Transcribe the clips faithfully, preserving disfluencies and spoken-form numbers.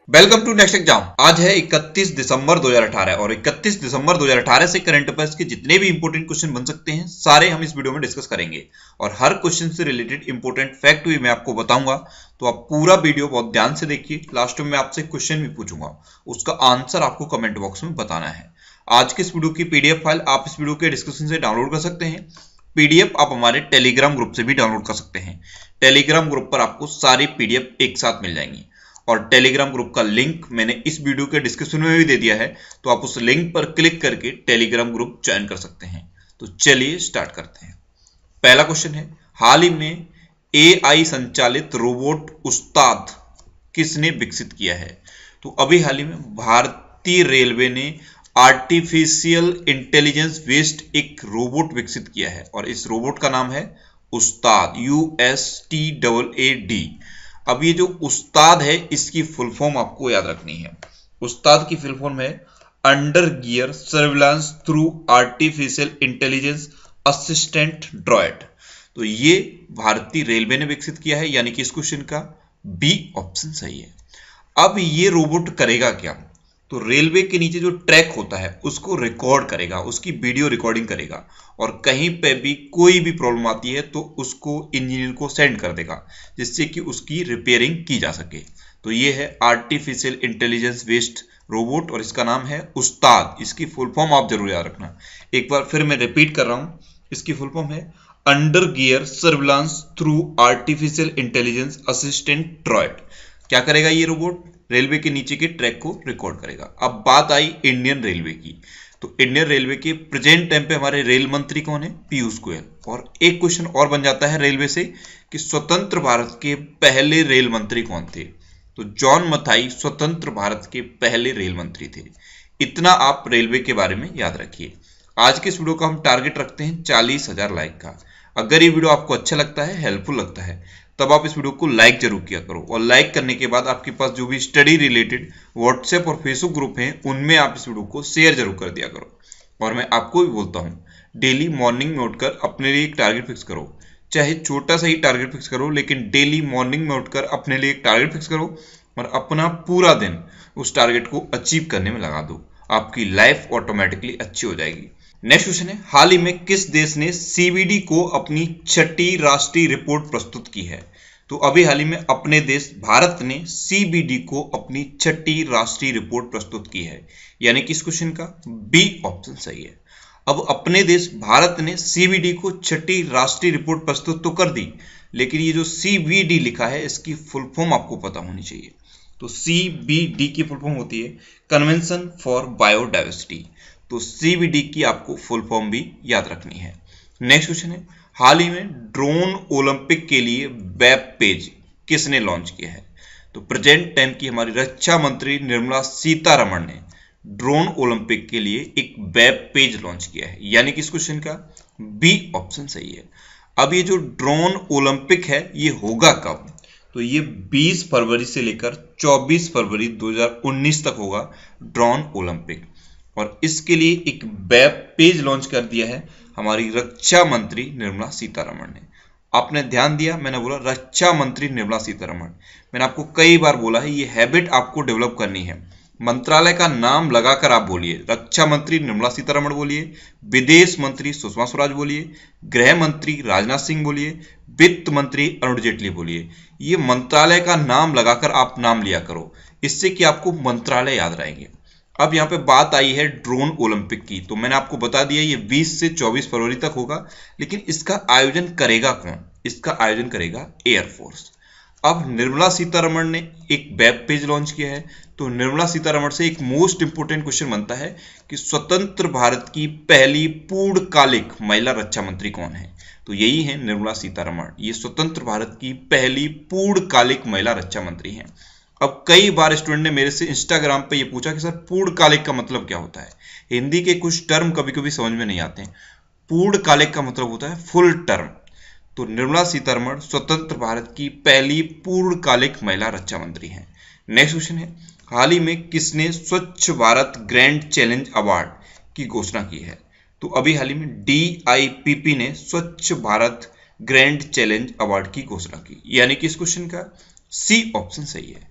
Welcome to next exam. आज है इकतीस दिसंबर दो हज़ार अठारह और इकतीस दिसंबर दो हज़ार अठारह से करंट अफेयर्स के जितने भी इंपॉर्टेंट क्वेश्चन बन सकते हैं सारे हम इस वीडियो में डिस्कस करेंगे और हर क्वेश्चन से रिलेटेड इंपॉर्टेंट फैक्ट भी मैं आपको बताऊंगा। तो आप पूरा वीडियो बहुत ध्यान से देखिए। लास्ट में मैं आपसे क्वेश्चन भी पूछूंगा, उसका आंसर आपको कमेंट बॉक्स में बताना है। आज की इस वीडियो की पीडीएफ फाइल आप इस वीडियो के डिस्क्रिप्शन से डाउनलोड कर सकते हैं। पीडीएफ आप हमारे टेलीग्राम ग्रुप से भी डाउनलोड कर सकते हैं। टेलीग्राम ग्रुप पर आपको सारी पीडीएफ एक साथ मिल जाएंगी और टेलीग्राम ग्रुप का लिंक मैंने इस वीडियो के डिस्क्रिप्शन में भी दे दिया है, तो आप उस लिंक पर क्लिक करके टेलीग्राम ग्रुप ज्वाइन कर सकते हैं। तो चलिए स्टार्ट करते हैं। पहला क्वेश्चन है, हाल ही में एआई संचालित रोबोट उस्ताद किसने विकसित किया है? तो अभी हाल ही में भारतीय रेलवे ने आर्टिफिशियल इंटेलिजेंस बेस्ड एक रोबोट विकसित किया है और इस रोबोट का नाम है Ustaad, U S T double A D. अब ये जो उस्ताद है इसकी फुल फॉर्म आपको याद रखनी है। उस्ताद की फुल फॉर्म है under gear surveillance through artificial intelligence assistant droid. तो ये भारतीय रेलवे ने विकसित किया है, यानी कि इस क्वेश्चन का बी ऑप्शन सही है। अब ये रोबोट करेगा क्या? तो रेलवे के नीचे जो ट्रैक होता है उसको रिकॉर्ड करेगा, उसकी वीडियो रिकॉर्डिंग करेगा और कहीं पे भी कोई भी प्रॉब्लम आती है तो उसको इंजीनियर को सेंड कर देगा जिससे कि उसकी रिपेयरिंग की जा सके। तो ये है आर्टिफिशियल इंटेलिजेंस बेस्ड रोबोट और इसका नाम है उस्ताद। इसकी फुल फॉर्म आप जरूर याद रखना। एक बार फिर मैं रिपीट कर रहा हूं, इसकी फुल फॉर्म है under gear surveillance through artificial intelligence assistant droid. क्या करेगा ये रोबोट? रेलवे के नीचे के ट्रैक को रिकॉर्ड करेगा। अब बात आई इंडियन रेलवे की, तो इंडियन रेलवे के प्रेजेंट टाइम पे हमारे रेल मंत्री कौन है? पीयूष गोयल। और एक क्वेश्चन और बन जाता है रेलवे से कि स्वतंत्र भारत के पहले रेल मंत्री कौन थे? तो जॉन मथाई स्वतंत्र भारत के पहले रेल मंत्री थे। इतना आप रेलवे के बारे में याद रखिए। आज के इस वीडियो का हम टारगेट रखते हैं चालीस हजार लाइक का। अगर ये वीडियो आपको अच्छा लगता है, हेल्पफुल लगता है, तब आप इस वीडियो को लाइक जरूर किया करो और लाइक करने के बाद आपके पास जो भी स्टडी रिलेटेड व्हाट्सएप और फेसबुक ग्रुप हैं उनमें आप इस वीडियो को शेयर जरूर कर दिया करो। और मैं आपको भी बोलता हूँ, डेली मॉर्निंग में उठकर अपने लिए एक टारगेट फिक्स करो, चाहे छोटा सा ही टारगेट फिक्स करो, लेकिन डेली मॉर्निंग में उठकर अपने लिए एक टारगेट फिक्स करो और अपना पूरा दिन उस टारगेट को अचीव करने में लगा दो। आपकी लाइफ ऑटोमेटिकली अच्छी हो जाएगी। नेक्स्ट क्वेश्चन है, हाल ही में किस देश ने सीबीडी को अपनी छठी राष्ट्रीय रिपोर्ट प्रस्तुत की है? तो अभी हाल ही में अपने देश भारत ने सीबीडी को अपनी छठी राष्ट्रीय रिपोर्ट प्रस्तुत की है, यानी कि इस क्वेश्चन का बी ऑप्शन सही है। अब अपने देश भारत ने सीबीडी को छठी राष्ट्रीय रिपोर्ट प्रस्तुत तो कर दी, लेकिन ये जो सीबीडी लिखा है इसकी फुल फॉर्म आपको पता होनी चाहिए। तो सीबीडी की फुल फॉर्म होती है कन्वेंशन फॉर बायोडाइवर्सिटी। तो सीबीडी की आपको फुल फॉर्म भी याद रखनी है। नेक्स्ट क्वेश्चन है, हाल ही में ड्रोन ओलंपिक के लिए वेब पेज किसने लॉन्च किया है? तो प्रेजेंट टाइम की हमारी रक्षा मंत्री निर्मला सीतारमण ने ड्रोन ओलंपिक के लिए एक वेब पेज लॉन्च किया है, यानी कि इस क्वेश्चन का बी ऑप्शन सही है। अब ये जो ड्रोन ओलंपिक है ये होगा कब? तो ये बीस फरवरी से लेकर चौबीस फरवरी दो हज़ार उन्नीस तक होगा ड्रोन ओलंपिक और इसके लिए एक वेब पेज लॉन्च कर दिया है हमारी रक्षा मंत्री निर्मला सीतारमण ने। आपने ध्यान दिया, मैंने बोला रक्षा मंत्री निर्मला सीतारमण। मैंने आपको कई बार बोला है ये हैबिट आपको डेवलप करनी है। मंत्रालय का नाम लगाकर आप बोलिए, रक्षा मंत्री निर्मला सीतारमण बोलिए, विदेश मंत्री सुषमा स्वराज बोलिए, गृह मंत्री राजनाथ सिंह बोलिए, वित्त मंत्री अरुण जेटली बोलिए। ये मंत्रालय का नाम लगाकर आप नाम लिया करो, इससे कि आपको मंत्रालय याद रहेंगे। अब यहाँ पे बात आई है ड्रोन ओलंपिक की, तो मैंने आपको बता दिया ये बीस से चौबीस फरवरी तक होगा, लेकिन इसका आयोजन करेगा कौन? इसका आयोजन करेगा एयरफोर्स। अब निर्मला सीतारमण ने एक वेब पेज लॉन्च किया है, तो निर्मला सीतारमण से एक मोस्ट इंपोर्टेंट क्वेश्चन बनता है कि स्वतंत्र भारत की पहली पूर्णकालिक महिला रक्षा मंत्री कौन है? तो यही है निर्मला सीतारमण। ये स्वतंत्र भारत की पहली पूर्णकालिक महिला रक्षा मंत्री हैं। अब कई बार स्टूडेंट ने मेरे से इंस्टाग्राम पे ये पूछा कि सर पूर्णकालिक का मतलब क्या होता है? हिंदी के कुछ टर्म कभी कभी समझ में नहीं आते हैं। पूर्णकालिक का मतलब होता है फुल टर्म। तो निर्मला सीतारमण स्वतंत्र भारत की पहली पूर्णकालिक महिला रक्षा मंत्री हैं। नेक्स्ट क्वेश्चन है, हाल ही में किसने स्वच्छ भारत ग्रैंड चैलेंज अवार्ड की घोषणा की है? तो अभी हाल ही में डी आई पी पी ने स्वच्छ भारत ग्रैंड चैलेंज अवार्ड की घोषणा की, यानी कि इस क्वेश्चन का सी ऑप्शन सही है।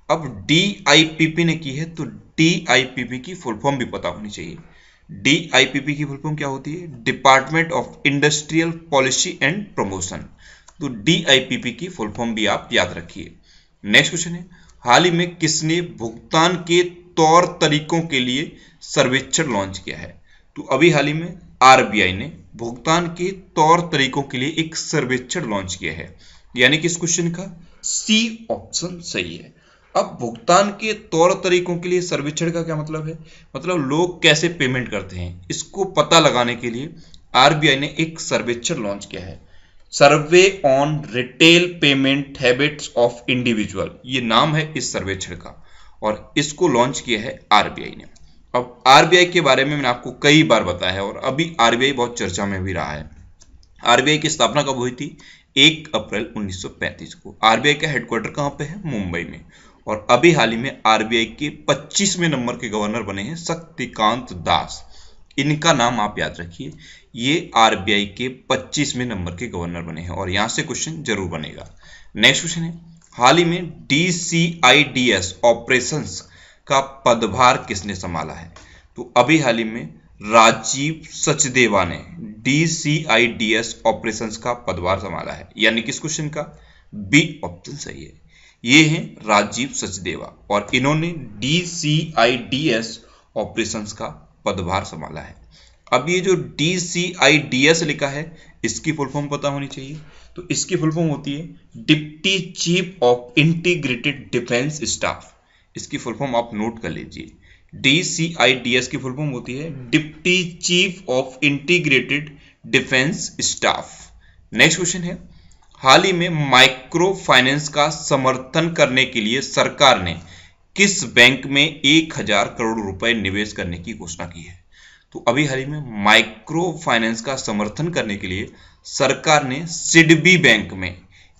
अब डी आई पी पी ने की है तो डी आई पी पी की फुल फॉर्म भी पता होनी चाहिए। डी आई पी पी की फुल फॉर्म क्या होती है? Department of industrial policy and promotion. तो डी आई पी पी की फुल फॉर्म भी आप याद रखिए। नेक्स्ट क्वेश्चन है, हाल ही में किसने भुगतान के तौर तरीकों के लिए सर्वेक्षण लॉन्च किया है? तो अभी हाल ही में आर बी आई ने भुगतान के तौर तरीकों के लिए एक सर्वेक्षण लॉन्च किया है, यानी कि इस क्वेश्चन का सी ऑप्शन सही है। अब भुगतान के तौर तरीकों के लिए सर्वेक्षण का क्या मतलब है? मतलब लोग कैसे पेमेंट करते हैं, इसको पता लगाने के लिए आर बी आई ने एक सर्वेक्षण लॉन्च किया है, survey on retail payment habits of individual, ये नाम है इस सर्वेक्षण का, और इसको लॉन्च किया है आर बी आई ने। अब आर बी आई के बारे में मैंने आपको कई बार बताया है और अभी आर बी आई बहुत चर्चा में भी रहा है। आर बी आई की स्थापना कब हुई थी? एक अप्रैल उन्नीस सौ पैंतीस को। आर बी आई का हेडक्वार्टर कहाँ पे है? मुंबई में। और अभी हाल ही में आर बी आई के पच्चीसवें नंबर के गवर्नर बने हैं शक्तिकांत दास। इनका नाम आप याद रखिए, ये आर बी आई के पच्चीसवें नंबर के गवर्नर बने हैं और यहां से क्वेश्चन जरूर बनेगा। नेक्स्ट क्वेश्चन है, हाल ही में D C I D S operations का पदभार किसने संभाला है? तो अभी हाल ही में राजीव सचदेवा ने D C I D S operations का पदभार संभाला है, यानी कि इस क्वेश्चन का बी ऑप्शन सही है। ये हैं राजीव सचदेवा और इन्होंने D C I D S operations का पदभार संभाला है। अब ये जो D C I D S लिखा है, इसकी फुल फॉर्म पता होनी चाहिए। तो इसकी फुल फॉर्म होती है deputy chief of integrated defence staff. इसकी फुल फॉर्म आप नोट कर लीजिए। D C I D S की फुल फॉर्म होती है deputy chief of integrated defence staff. Next question है, हाल ही में माइक्रो फाइनेंस का समर्थन करने के लिए सरकार ने किस बैंक में एक हजार करोड़ रुपए निवेश करने की घोषणा की है? तो अभी हाल ही में माइक्रो फाइनेंस का समर्थन करने के लिए सरकार ने सिडबी बैंक में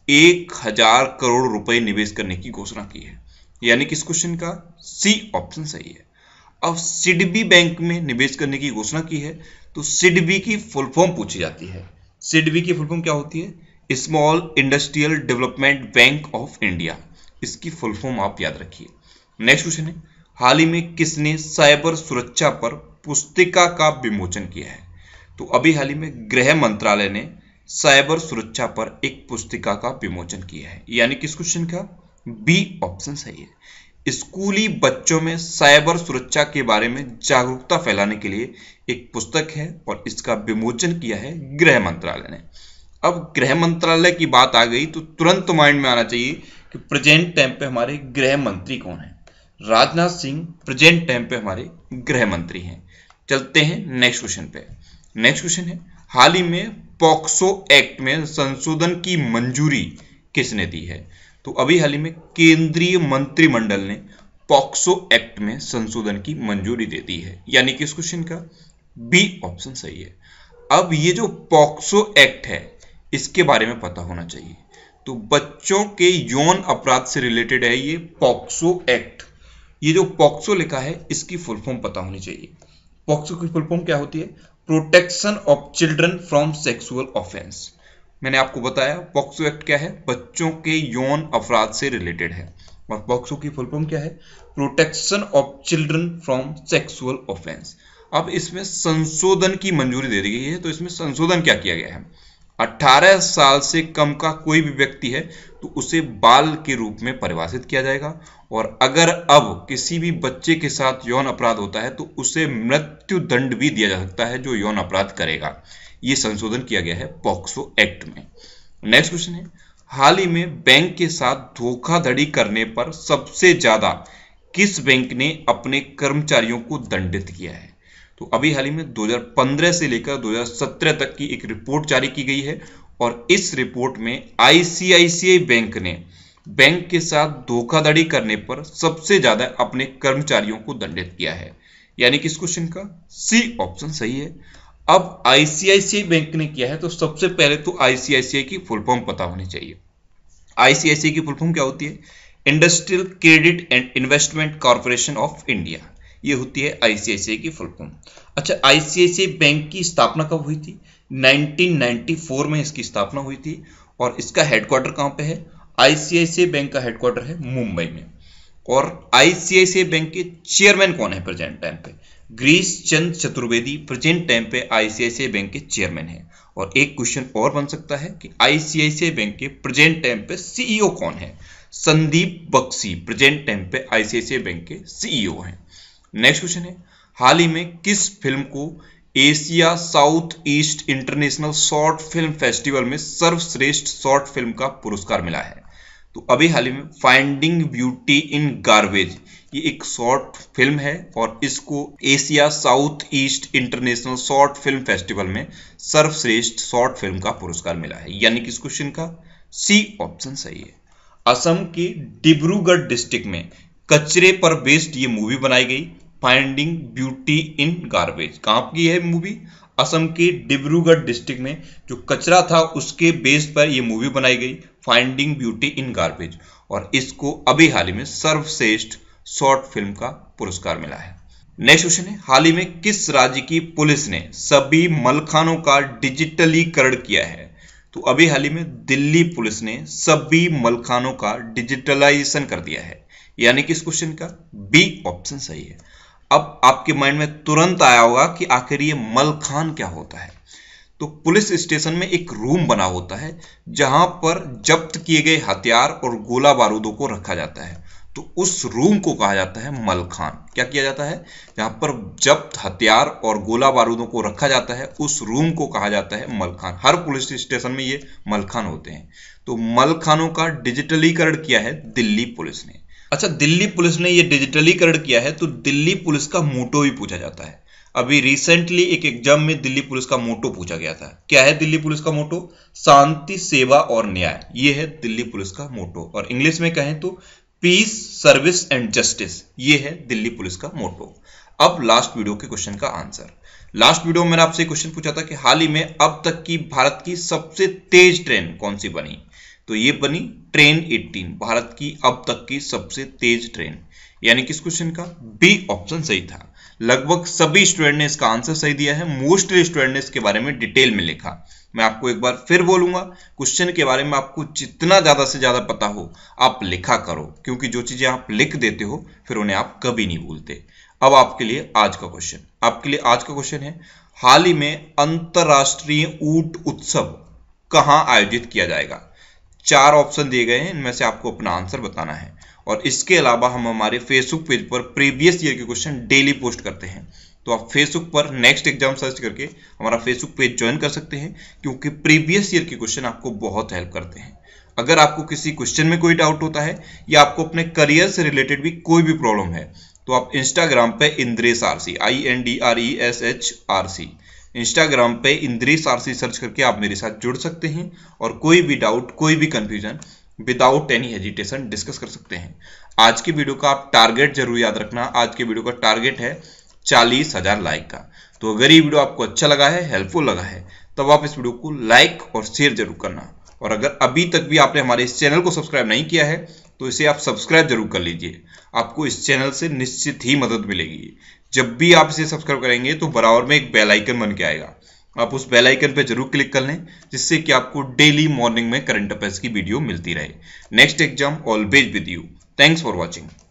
एक हजार करोड़ रुपए निवेश करने की घोषणा की है, यानी कि इस क्वेश्चन का सी ऑप्शन सही है। अब सिडबी बैंक में निवेश करने की घोषणा की है तो सिडबी की फुल फॉर्म पूछी जाती है। सिडबी की फुल फॉर्म क्या होती है? Small industrial development bank of India. इसकी फुल फॉर्म आप याद रखिए। नेक्स्ट क्वेश्चन है, हाल ही में किसने साइबर सुरक्षा पर पुस्तिका का विमोचन किया है? तो अभी हाल ही में गृह मंत्रालय ने साइबर सुरक्षा पर एक पुस्तिका का विमोचन किया है, यानी कि इस क्वेश्चन का बी ऑप्शन सही है। स्कूली बच्चों में साइबर सुरक्षा के बारे में जागरूकता फैलाने के लिए एक पुस्तक है और इसका विमोचन किया है गृह मंत्रालय ने। अब गृह मंत्रालय की बात आ गई तो तुरंत माइंड में आना चाहिए कि प्रेजेंट टाइम पे हमारे गृह मंत्री कौन है? राजनाथ सिंह प्रेजेंट टाइम पे हमारे गृह मंत्री हैं। चलते हैं नेक्स्ट क्वेश्चन पे। नेक्स्ट क्वेश्चन है, हाल ही में पॉक्सो एक्ट में संशोधन की मंजूरी किसने दी है? तो अभी हाल ही में केंद्रीय मंत्रिमंडल ने पॉक्सो एक्ट में संशोधन की मंजूरी दे दी है, यानी कि इस क्वेश्चन का बी ऑप्शन सही है। अब ये जो पॉक्सो एक्ट है इसके बारे में पता होना चाहिए। तो बच्चों के यौन अपराध से रिलेटेड है ये पॉक्सो एक्ट। ये जो पॉक्सो लिखा है इसकी फुल फॉर्म पता होनी चाहिए। पॉक्सो की फुल फॉर्म क्या होती है? Protection of children from sexual offence. मैंने आपको बताया पॉक्सो एक्ट क्या है, बच्चों के यौन अपराध से रिलेटेड है, और पॉक्सो की फुल फॉर्म क्या है? Protection of children from sexual offence. अब इसमें संशोधन की मंजूरी दे दी गई है, तो इसमें संशोधन क्या किया गया है? अठारह साल से कम का कोई भी व्यक्ति है तो उसे बाल के रूप में परिभाषित किया जाएगा, और अगर अब किसी भी बच्चे के साथ यौन अपराध होता है तो उसे मृत्यु दंड भी दिया जा सकता है जो यौन अपराध करेगा। ये संशोधन किया गया है पॉक्सो एक्ट में। नेक्स्ट क्वेश्चन है, हाल ही में बैंक के साथ धोखाधड़ी करने पर सबसे ज्यादा किस बैंक ने अपने कर्मचारियों को दंडित किया है? तो अभी हाल ही में दो हज़ार पंद्रह से लेकर दो हज़ार सत्रह तक की एक रिपोर्ट जारी की गई है, और इस रिपोर्ट में आई सी आई सी आई बैंक ने बैंक के साथ धोखाधड़ी करने पर सबसे ज्यादा अपने कर्मचारियों को दंडित किया है, यानी कि इस क्वेश्चन का सी ऑप्शन सही है। अब आई सी आई सी आई बैंक ने किया है तो सबसे पहले तो आई सी आई सी आई की फुल फॉर्म पता होनी चाहिए। आई सी आई सी आई की फुल फॉर्म क्या होती है? Industrial credit and investment corporation of India. ये होती है आई सी आई सी आई की फुल फॉर्म। अच्छा, आई सी आई सी आई बैंक की स्थापना कब हुई थी? नाइनटीन नाइंटी फोर में इसकी स्थापना हुई थी, और इसका हेडक्वार्टर कहाँ पे है? आई सी आई सी आई बैंक का हेडक्वार्टर है मुंबई में। और आईसीआईसीआई बैंक के चेयरमैन कौन है प्रेजेंट टाइम पे? गिरीश चंद चतुर्वेदी प्रेजेंट टाइम पे आईसीआईसीआई बैंक के चेयरमैन है। और एक क्वेश्चन और बन सकता है कि आईसीआईसीआई बैंक के प्रेजेंट टाइम पे सीईओ कौन है? संदीप बख्शी प्रेजेंट टाइम पे आईसीआईसीआई बैंक के सीईओ हैं। नेक्स्ट क्वेश्चन है, हाल ही में किस फिल्म को Asia South East international short film festival में सर्वश्रेष्ठ शॉर्ट फिल्म का पुरस्कार मिला है? तो अभी हाल ही में फाइंडिंग ब्यूटी इन गार्बेज ये एक शॉर्ट फिल्म है और इसको Asia South East international short film festival में सर्वश्रेष्ठ शॉर्ट फिल्म का पुरस्कार मिला है। यानी कि इस क्वेश्चन का सी ऑप्शन सही है। असम के डिब्रूगढ़ डिस्ट्रिक्ट में कचरे पर बेस्ड ये मूवी बनाई गई, फाइंडिंग ब्यूटी इन गार्बेज। कहाँ की है मूवी? असम के डिब्रूगढ़ डिस्ट्रिक्ट में जो कचरा था उसके बेस पर यह मूवी बनाई गई, फाइंडिंग ब्यूटी इन गार्बेज, और इसको अभी हाल ही में सर्वश्रेष्ठ शॉर्ट फिल्म का पुरस्कार मिला है। नेक्स्ट क्वेश्चन है, हाल ही में किस राज्य की पुलिस ने सभी मलखानों का डिजिटलीकरण किया है? तो अभी हाल ही में दिल्ली पुलिस ने सभी मलखानों का डिजिटलाइजेशन कर दिया है। यानी कि इस क्वेश्चन का बी ऑप्शन सही है। अब आपके माइंड में तुरंत आया होगा कि आखिर ये मलखान क्या होता है। तो पुलिस स्टेशन में एक रूम बना होता है जहां पर जब्त किए गए हथियार और गोला बारूदों को रखा जाता है। तो उस रूम को कहा जाता है मलखान। क्या किया जाता है? जहां पर जब्त हथियार और गोला बारूदों को रखा जाता है उस रूम को कहा जाता है मलखान। हर पुलिस स्टेशन में ये मलखान होते हैं। तो मलखानों का डिजिटलीकरण किया है दिल्ली पुलिस ने। अच्छा, दिल्ली पुलिस ने ये डिजिटलीकरण किया है तो दिल्ली पुलिस का मोटो भी पूछा जाता है। अभी रिसेंटली एक एग्जाम में दिल्ली पुलिस का मोटो पूछा गया था। क्या है दिल्ली पुलिस का मोटो? शांति, सेवा और न्याय। ये है दिल्ली पुलिस का मोटो। और इंग्लिश में कहें तो पीस, सर्विस एंड जस्टिस। ये है दिल्ली पुलिस का मोटो। अब लास्ट वीडियो के क्वेश्चन का आंसर। लास्ट वीडियो में मैंने आपसे क्वेश्चन पूछा था कि हाल ही में अब तक की भारत की सबसे तेज ट्रेन कौन सी बनी? तो ये बनी ट्रेन अठारह, भारत की अब तक की सबसे तेज ट्रेन। यानी कि इस क्वेश्चन का बी ऑप्शन सही था। लगभग सभी स्टूडेंट ने इसका आंसर सही दिया है। मोस्टली स्टूडेंट ने इसके बारे में डिटेल में लिखा। मैं आपको एक बार फिर बोलूंगा, क्वेश्चन के बारे में आपको जितना ज्यादा से ज्यादा पता हो आप लिखा करो, क्योंकि जो चीजें आप लिख देते हो फिर उन्हें आप कभी नहीं भूलते। अब आपके लिए आज का क्वेश्चन आपके लिए आज का क्वेश्चन है, हाल ही में अंतरराष्ट्रीय ऊंट उत्सव कहां आयोजित किया जाएगा? चार ऑप्शन दिए गए हैं, इनमें से आपको अपना आंसर बताना है। और इसके अलावा हम हमारे फेसबुक पेज पर प्रीवियस ईयर के क्वेश्चन डेली पोस्ट करते हैं। तो आप फेसबुक पर नेक्स्ट एग्जाम सर्च करके हमारा फेसबुक पेज ज्वाइन कर सकते हैं, क्योंकि प्रीवियस ईयर के क्वेश्चन आपको बहुत हेल्प करते हैं। अगर आपको किसी क्वेश्चन में कोई डाउट होता है या आपको अपने करियर से रिलेटेड भी कोई भी प्रॉब्लम है तो आप इंस्टाग्राम पे Indresh RC, I N D R E S H R C, Instagram पे इंद्रेश आरसी सर्च करके आप मेरे साथ जुड़ सकते हैं और कोई भी डाउट, कोई भी confusion without any hesitation discuss कर सकते हैं। आज की वीडियो का आप टारगेट जरूर याद रखना। आज की वीडियो का टारगेट है चालीस हजार लाइक का। तो अगर ये वीडियो आपको अच्छा लगा है, हेल्पफुल लगा है, तब आप इस वीडियो को लाइक और शेयर जरूर करना। और अगर अभी तक भी आपने हमारे इस चैनल को सब्सक्राइब नहीं किया है तो इसे आप सब्सक्राइब जरूर कर लीजिए। आपको इस चैनल से निश्चित ही मदद मिलेगी। जब भी आप इसे सब्सक्राइब करेंगे तो बराबर में एक बेल आइकन बन के आएगा, आप उस बेल आइकन पर जरूर क्लिक कर लें, जिससे कि आपको डेली मॉर्निंग में करंट अफेयर्स की वीडियो मिलती रहे। Next exam always with you. Thanks for watching.